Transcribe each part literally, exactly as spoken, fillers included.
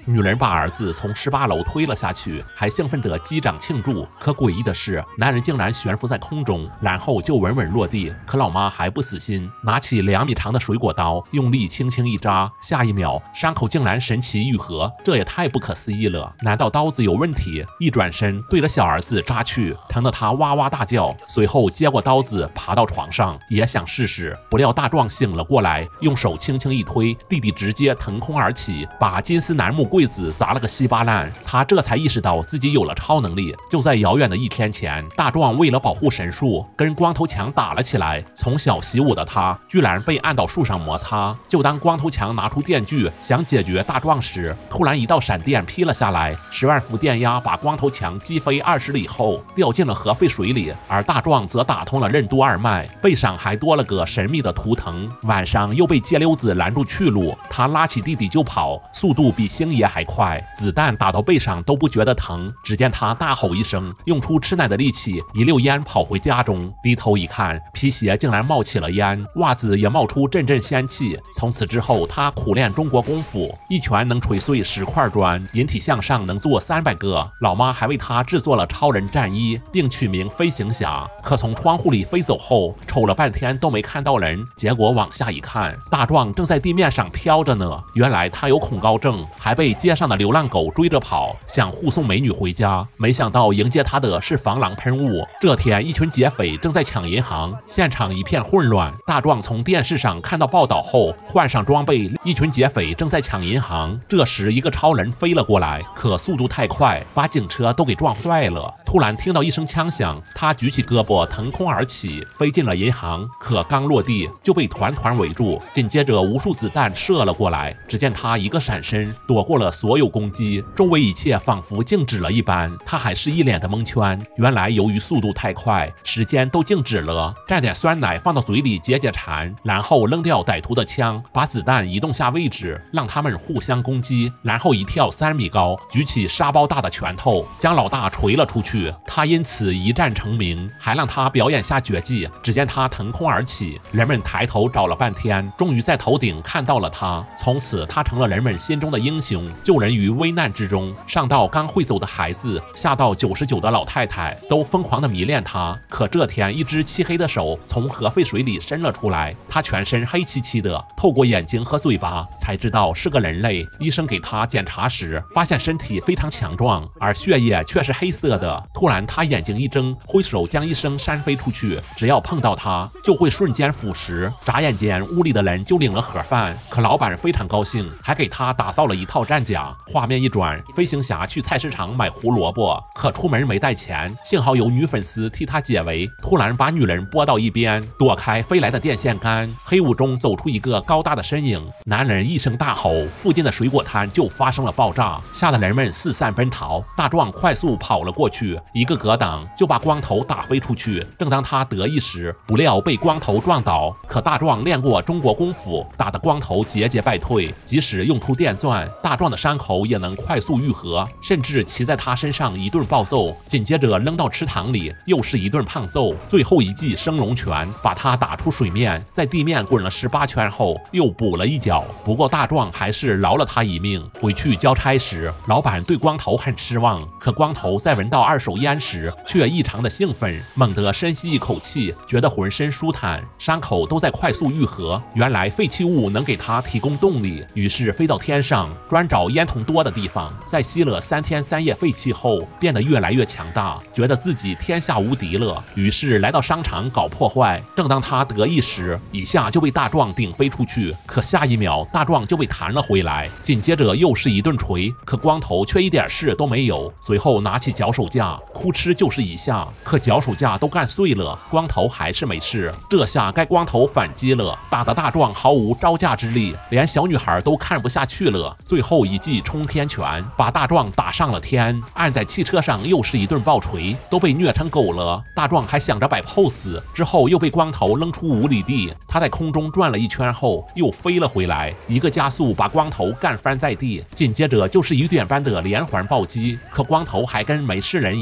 女人把儿子从十八楼推了下去，还兴奋地击掌庆祝。可诡异的是，男人竟然悬浮在空中，然后就稳稳落地。可老妈还不死心，拿起两米长的水果刀，用力轻轻一扎，下一秒伤口竟然神奇愈合，这也太不可思议了！难道刀子有问题？一转身对着小儿子扎去，疼得他哇哇大叫。随后接过刀子，爬到床上，也想试试。不料大壮醒了过来，用手轻轻一推，弟弟直接腾空而起，把金丝楠木柜子砸了个稀巴烂。他这才意识到自己有了超能力。就在遥远的一天前，大壮为了保护神树，跟光头强打了起来。从小习武的他，居然被按到树上摩擦。就当光头强拿出电锯想解决大壮时，突然一道闪电劈了下来，十万伏电压把光头强击飞二十里后，掉进了核废水里。而大壮则打通了任督二脉，背上还多了个神秘的图腾。晚上又被街溜子拦住去路，他拉起弟弟就跑，速度比星爷还快，子弹打到背上都不觉得疼。只见他大吼一声，用出吃奶的力气，一溜烟跑回家中。低头一看，皮鞋竟然冒起了烟，袜子也冒出阵阵仙气。从此之后，他苦练中国功夫，一拳能锤碎十块砖，引体向上能做三百个。老妈还为他制作了超人战衣，并取名飞行侠。可从窗户里飞走后，瞅了半天都没看到人，结果往下一看，大壮正在地面上飘着呢。原来他有恐高症，还被街上的流浪狗追着跑，想护送美女回家。没想到迎接他的是防狼喷雾。这天，一群劫匪正在抢银行，现场一片混乱。大壮从电视上看到报道后，换上装备，一群劫匪正在抢银行。这时，一个超人飞了过来，可速度太快，把警车都给撞坏了。突然听到一声枪响，他举起胳膊腾空而起，飞进了银行。可刚落地就被团团围住，紧接着无数子弹射了过来。只见他一个闪身，躲过了所有攻击，周围一切仿佛静止了一般。他还是一脸的蒙圈。原来由于速度太快，时间都静止了。蘸点酸奶放到嘴里解解馋，然后扔掉歹徒的枪，把子弹移动下位置，让他们互相攻击。然后一跳三米高，举起沙包大的拳头，将老大锤了出去。他因此一战成名，还让他表演下绝技。只见他腾空而起，人们抬头找了半天，终于在头顶看到了他。从此他成了人们心中的英雄，救人于危难之中。上到刚会走的孩子，下到九十九的老太太，都疯狂地迷恋他。可这天，一只漆黑的手从核废水里伸了出来，他全身黑漆漆的，透过眼睛和嘴巴才知道是个人类。医生给他检查时，发现身体非常强壮，而血液却是黑色的。突然他眼睛一睁，挥手将医生扇飞出去，只要碰到他就会瞬间腐蚀。眨眼间屋里的人就领了盒饭，可老板非常高兴，还给他打造了一套战甲。画面一转，飞行侠去菜市场买胡萝卜，可出门没带钱，幸好有女粉丝替他解围，突然把女人拨到一边，躲开飞来的电线杆。黑雾中走出一个高大的身影，男人一声大吼，附近的水果摊就发生了爆炸，吓得人们四散奔逃。大壮快速跑了过去，一个格挡就把光头打飞出去。正当他得意时，不料被光头撞倒。可大壮练过中国功夫，打得光头节节败退，即使用出电钻，大壮的伤口也能快速愈合，甚至骑在他身上一顿暴揍，紧接着扔到池塘里，又是一顿胖揍，最后一记升龙拳把他打出水面，在地面滚了十八圈后又补了一脚。不过大壮还是饶了他一命。回去交差时，老板对光头很失望，可光头在闻到二手烟时却异常的兴奋，猛地深吸一口气，觉得浑身舒坦，伤口都在快速愈合。原来废弃物能给他提供动力，于是飞到天上，专找烟筒多的地方。在吸了三天三夜废气后，变得越来越强大，觉得自己天下无敌了，于是来到商场搞破坏。正当他得意时，一下就被大壮顶飞出去，可下一秒大壮就被弹了回来，紧接着又是一顿锤，可光头却一点事都没有。随后拿起脚手架，哭哧就是一下，可脚手架都干碎了，光头还是没事。这下该光头反击了，打得大壮毫无招架之力，连小女孩都看不下去了。最后一记冲天拳把大壮打上了天，按在汽车上又是一顿暴锤，都被虐成狗了。大壮还想着摆 pose， 之后又被光头扔出五里地。他在空中转了一圈后又飞了回来，一个加速把光头干翻在地，紧接着就是雨点般的连环暴击。可光头还跟没事人一样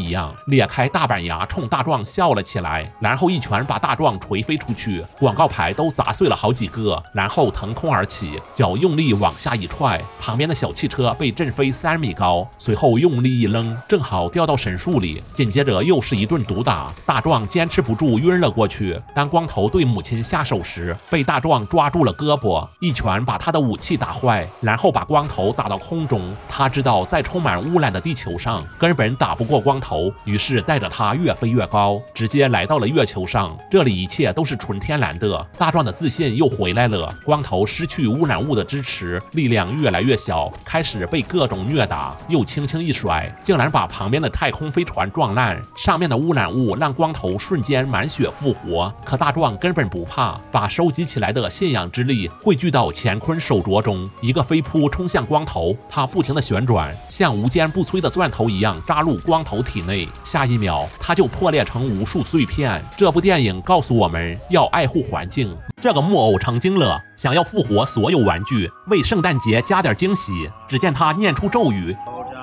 一样，裂开大板牙冲大壮笑了起来，然后一拳把大壮捶飞出去，广告牌都砸碎了好几个，然后腾空而起，脚用力往下一踹，旁边的小汽车被震飞三米高，随后用力一扔，正好掉到神树里。紧接着又是一顿毒打，大壮坚持不住晕了过去。当光头对母亲下手时，被大壮抓住了胳膊，一拳把他的武器打坏，然后把光头打到空中。他知道在充满污染的地球上根本打不过光头，于是带着他越飞越高，直接来到了月球上。这里一切都是纯天然的，大壮的自信又回来了。光头失去污染物的支持，力量越来越小，开始被各种虐打，又轻轻一甩，竟然把旁边的太空飞船撞烂。上面的污染物让光头瞬间满血复活，可大壮根本不怕，把收集起来的信仰之力汇聚到乾坤手镯中，一个飞扑冲向光头，他不停的旋转，像无坚不摧的钻头一样扎入光头体内，下一秒他就破裂成无数碎片。这部电影告诉我们要爱护环境。这个木偶成精了，想要复活所有玩具，为圣诞节加点惊喜。只见他念出咒语，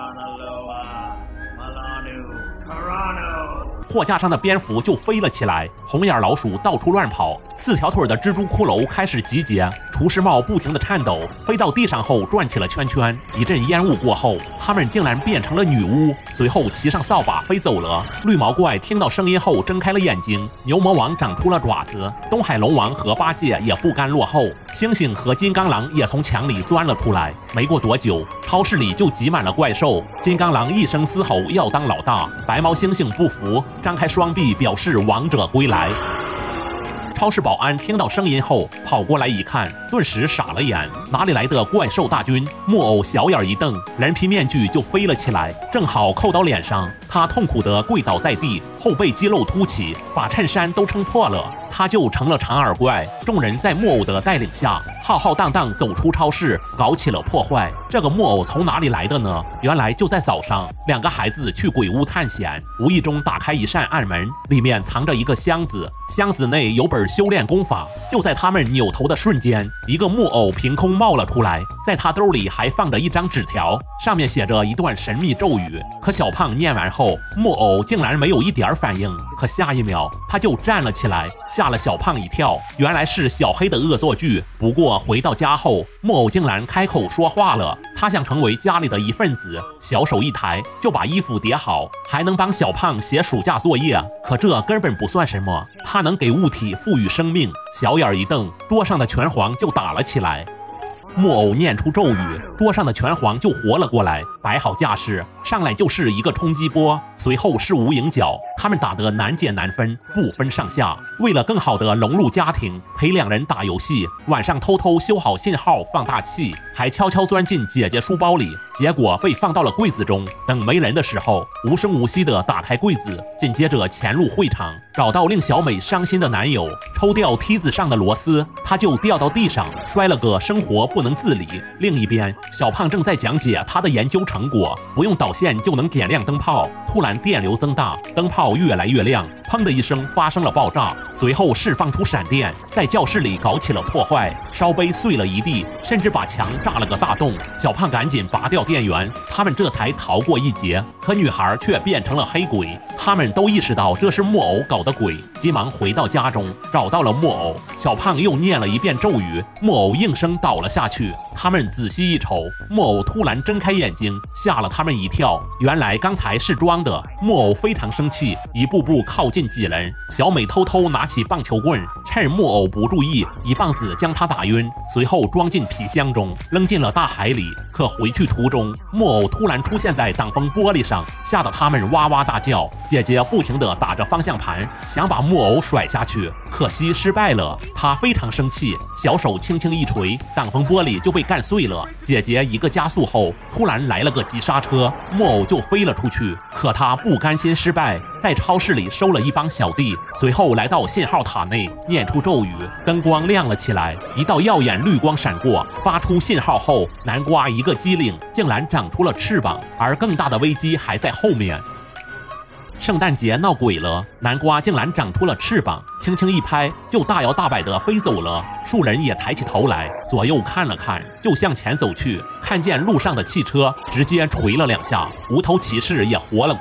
货架上的蝙蝠就飞了起来，红眼老鼠到处乱跑，四条腿的蜘蛛骷髅开始集结，厨师帽不停地颤抖，飞到地上后转起了圈圈。一阵烟雾过后，它们竟然变成了女巫，随后骑上扫把飞走了。绿毛怪听到声音后睁开了眼睛，牛魔王长出了爪子，东海龙王和八戒也不甘落后，猩猩和金刚狼也从墙里钻了出来。没过多久，超市里就挤满了怪兽。金刚狼一声嘶吼要当老大，白毛猩猩不服，张开双臂表示王者归来。超市保安听到声音后跑过来一看，顿时傻了眼，哪里来的怪兽大军？木偶小眼一瞪，人皮面具就飞了起来，正好扣到脸上，他痛苦地跪倒在地，后背肌肉凸起，把衬衫都撑破了，他就成了长耳怪。众人在木偶的带领下浩浩荡荡走出超市，搞起了破坏。这个木偶从哪里来的呢？原来就在早上，两个孩子去鬼屋探险，无意中打开一扇暗门，里面藏着一个箱子，箱子内有本修炼功法。就在他们扭头的瞬间，一个木偶凭空冒了出来，在他兜里还放着一张纸条，上面写着一段神秘咒语。可小胖念完后，木偶竟然没有一点反应，可下一秒他就站了起来，吓了小胖一跳，原来是小黑的恶作剧。不过回到家后，木偶竟然开口说话了，他想成为家里的一份子，小手一抬就把衣服叠好，还能帮小胖写暑假作业。可这根本不算什么，他能给物体赋予生命。小眼一瞪，桌上的拳皇就打了起来。木偶念出咒语，桌上的拳皇就活了过来，摆好架势，上来就是一个冲击波，随后是无影脚，他们打得难解难分，不分上下。为了更好地融入家庭，陪两人打游戏，晚上偷偷修好信号放大器，还悄悄钻进姐姐书包里，结果被放到了柜子中。等没人的时候，无声无息地打开柜子，紧接着潜入会场，找到令小美伤心的男友，抽掉梯子上的螺丝，她就掉到地上，摔了个生活不能自理。另一边，小胖正在讲解他的研究成果，不用导线就能点亮灯泡。突然电流增大，灯泡越来越亮，砰的一声发生了爆炸，随后释放出闪电，在教室里搞起了破坏，烧杯碎了一地，甚至把墙炸了个大洞。小胖赶紧拔掉电源，他们这才逃过一劫。可女孩却变成了黑鬼，他们都意识到这是木偶搞的鬼，急忙回到家中，找到了木偶。小胖又念了一遍咒语，木偶应声倒了下去。他们仔细一瞅，木偶突然睁开眼睛，吓了他们一跳。原来刚才是装的。木偶非常生气，一步步靠近几人。小美偷偷拿起棒球棍，趁木偶不注意，一棒子将他打晕，随后装进皮箱中，扔进了大海里。可回去途中，木偶突然出现在挡风玻璃上，吓得他们哇哇大叫。姐姐不停地打着方向盘，想把木偶甩下去，可惜失败了。她非常生气，小手轻轻一锤，挡风玻璃就被干碎了。姐姐一个加速后，突然来了个急刹车，木偶就飞了出去。可她不甘心失败，在超市里收了一帮小弟，随后来到信号塔内，念出咒语，灯光亮了起来，一道耀眼绿光闪过，发出信号后，南瓜一个机灵，竟然长出了翅膀，而更大的危机还在后面。圣诞节闹鬼了，南瓜竟然长出了翅膀，轻轻一拍就大摇大摆地飞走了。树人也抬起头来，左右看了看，就向前走去，看见路上的汽车，直接捶了两下。无头骑士也活了过来，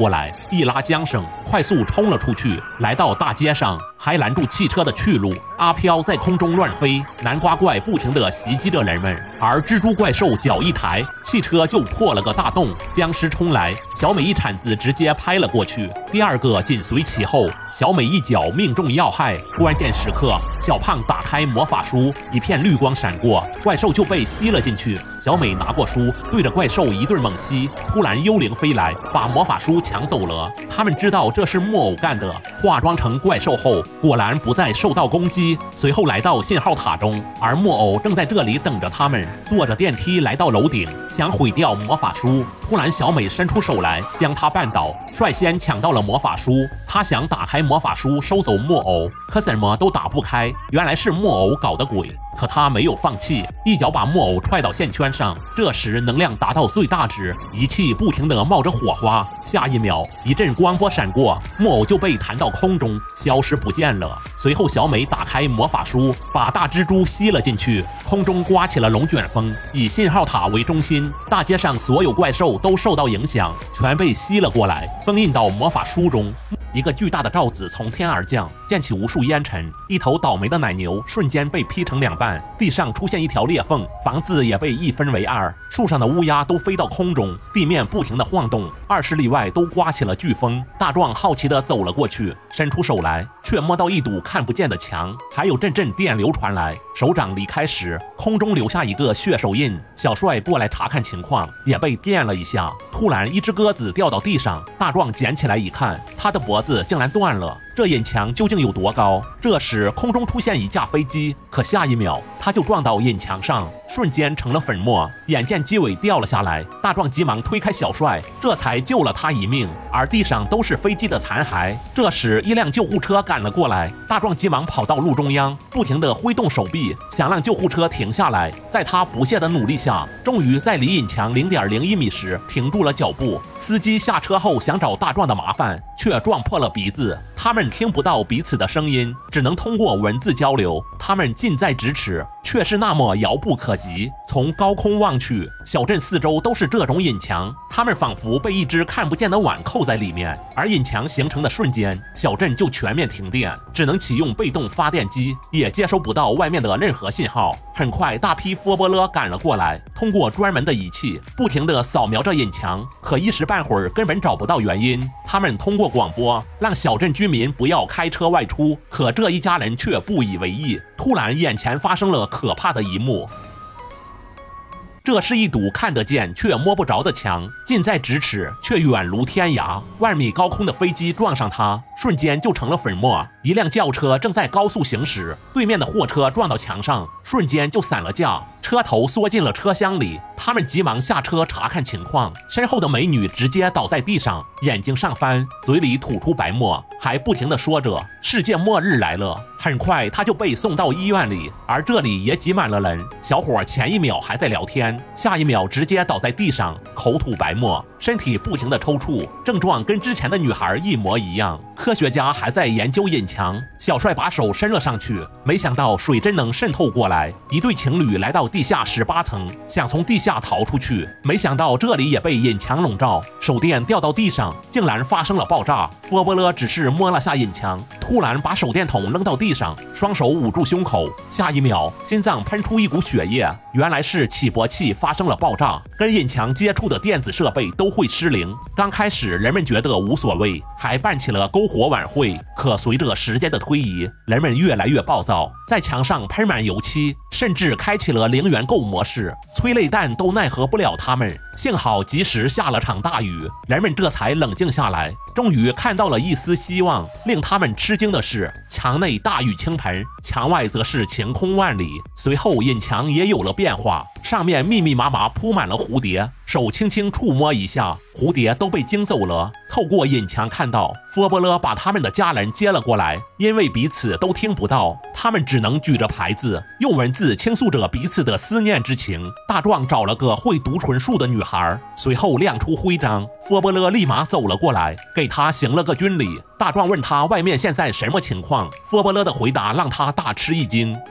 一拉缰绳，快速冲了出去，来到大街上，还拦住汽车的去路。阿飘在空中乱飞，南瓜怪不停地袭击着人们，而蜘蛛怪兽脚一抬，汽车就破了个大洞，僵尸冲来，小美一铲子直接拍了过去，第二个紧随其后，小美一脚命中要害。关键时刻，小胖打开魔法书，一片绿光闪过，怪兽就被吸了进去。小美拿过书，对着怪兽一顿猛吸，突然幽灵飞来，把魔法书抢走了。他们知道这是木偶干的，化妆成怪兽后，果然不再受到攻击。随后来到信号塔中，而木偶正在这里等着他们。坐着电梯来到楼顶，想毁掉魔法书。突然，小美伸出手来，将他绊倒，率先抢到了魔法书。她想打开魔法书收走木偶，可怎么都打不开，原来是木偶搞的鬼。可他没有放弃，一脚把木偶踹到线圈上。这时能量达到最大值，仪器不停地冒着火花。下一秒，一阵光波闪过，木偶就被弹到空中，消失不见了。随后，小美打开魔法书，把大蜘蛛吸了进去。空中刮起了龙卷风，以信号塔为中心，大街上所有怪兽都受到影响，全被吸了过来，封印到魔法书中。一个巨大的罩子从天而降，溅起无数烟尘。一头倒霉的奶牛瞬间被劈成两半，地上出现一条裂缝，房子也被一分为二。树上的乌鸦都飞到空中，地面不停地晃动。二十里外都刮起了飓风。大壮好奇地走了过去，伸出手来，却摸到一堵看不见的墙，还有阵阵电流传来。手掌离开时，空中留下一个血手印。小帅过来查看情况，也被电了一下。突然，一只鸽子掉到地上，大壮捡起来一看，他的脖子竟然断了。这引墙究竟有多高？这时空中出现一架飞机，可下一秒他就撞到引墙上，瞬间成了粉末。眼见机尾掉了下来，大壮急忙推开小帅，这才救了他一命。而地上都是飞机的残骸。这时一辆救护车赶了过来，大壮急忙跑到路中央，不停地挥动手臂，想让救护车停下来。在他不懈的努力下，终于在离引墙 零点零一米时停住了脚步。司机下车后想找大壮的麻烦，却撞破了鼻子。他们听不到彼此的声音，只能通过文字交流。他们近在咫尺，却是那么遥不可及。从高空望去，小镇四周都是这种引墙，他们仿佛被一只看不见的碗扣在里面。而引墙形成的瞬间，小镇就全面停电，只能启用被动发电机，也接收不到外面的任何信号。很快，大批佛波勒赶了过来，通过专门的仪器，不停地扫描着引墙，可一时半会儿根本找不到原因。他们通过广播让小镇居民不要开车外出，可这一家人却不以为意。突然，眼前发生了可怕的一幕。这是一堵看得见却摸不着的墙，近在咫尺却远如天涯。万米高空的飞机撞上它，瞬间就成了粉末。一辆轿车正在高速行驶，对面的货车撞到墙上，瞬间就散了架，车头缩进了车厢里。他们急忙下车查看情况，身后的美女直接倒在地上，眼睛上翻，嘴里吐出白沫，还不停地说着世界末日来了。很快她就被送到医院里，而这里也挤满了人。小伙前一秒还在聊天，下一秒直接倒在地上，口吐白沫，身体不停地抽搐，症状跟之前的女孩一模一样。科学家还在研究引墙，小帅把手伸了上去，没想到水真能渗透过来。一对情侣来到地下十八层，想从地下逃出去，没想到这里也被引墙笼罩，手电掉到地上，竟然发生了爆炸。佛波勒只是摸了下引墙，突然把手电筒扔到地上，双手捂住胸口，下一秒心脏喷出一股血液，原来是起搏器发生了爆炸，跟引墙接触的电子设备都会失灵。刚开始人们觉得无所谓，还办起了篝火晚会，可随着时间的推移，人们越来越暴躁，在墙上喷满油漆，甚至开启了零元购模式，催泪弹都奈何不了他们。幸好及时下了场大雨，人们这才冷静下来，终于看到了一丝希望。令他们吃惊的是，墙内大雨倾盆，墙外则是晴空万里。随后引墙也有了变化，上面密密麻麻铺满了蝴蝶，手轻轻触摸一下，蝴蝶都被惊走了。透过引墙看到，佛波勒把他们的家人接了过来，因为彼此都听不到，他们只能举着牌子，用文字倾诉着彼此的思念之情。大壮找了个会读唇术的女孩，随后亮出徽章，佛波勒立马走了过来，给他行了个军礼。大壮问他外面现在什么情况，佛波勒的回答让他大吃一惊。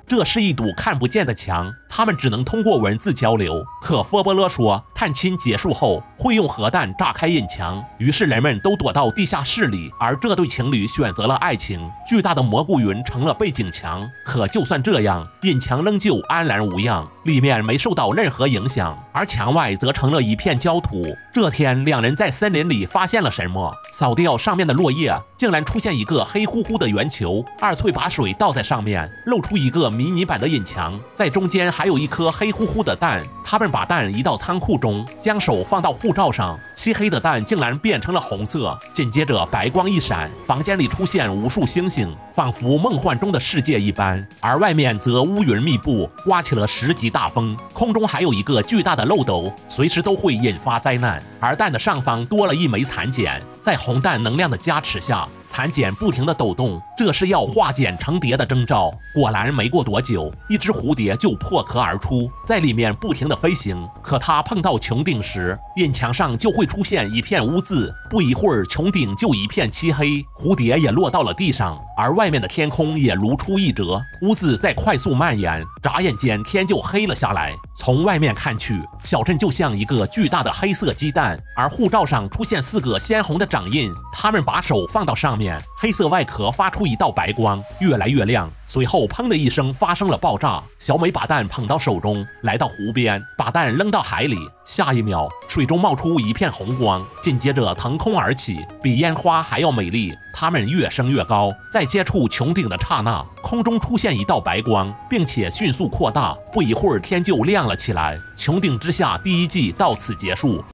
这是一堵看不见的墙，他们只能通过文字交流。可佛伯勒说，探亲结束后会用核弹炸开印墙，于是人们都躲到地下室里，而这对情侣选择了爱情。巨大的蘑菇云成了背景墙，可就算这样，印墙仍旧安然无恙，里面没受到任何影响，而墙外则成了一片焦土。这天，两人在森林里发现了什么？扫掉上面的落叶，竟然出现一个黑乎乎的圆球。二翠把水倒在上面，露出一个迷你版的印墙，在中间还有一颗黑乎乎的蛋。他们把蛋移到仓库中，将手放到护照上，漆黑的蛋竟然变成了红色。紧接着白光一闪，房间里出现无数星星，仿佛梦幻中的世界一般。而外面则乌云密布，刮起了十级大风，空中还有一个巨大的漏斗，随时都会引发灾难。而蛋的上方多了一枚蚕茧，在红蛋能量的加持下，蚕茧不停地抖动，这是要化茧成蝶的征兆。果然，没过多久，一只蝴蝶就破壳而出，在里面不停地飞行。可它碰到穹顶时，印墙上就会出现一片污渍，不一会儿，穹顶就一片漆黑，蝴蝶也落到了地上，而外面的天空也如出一辙，污渍在快速蔓延，眨眼间天就黑了下来。从外面看去，小镇就像一个巨大的黑色鸡蛋，而护照上出现四个鲜红的掌印。他们把手放到上面，黑色外壳发出一道白光，越来越亮。随后，砰的一声发生了爆炸。小美把蛋捧到手中，来到湖边，把蛋扔到海里。下一秒，水中冒出一片红光，紧接着腾空而起，比烟花还要美丽。它们越升越高，在接触穹顶的刹那，空中出现一道白光，并且迅速扩大。不一会儿，天就亮了起来。穹顶之下第一季到此结束。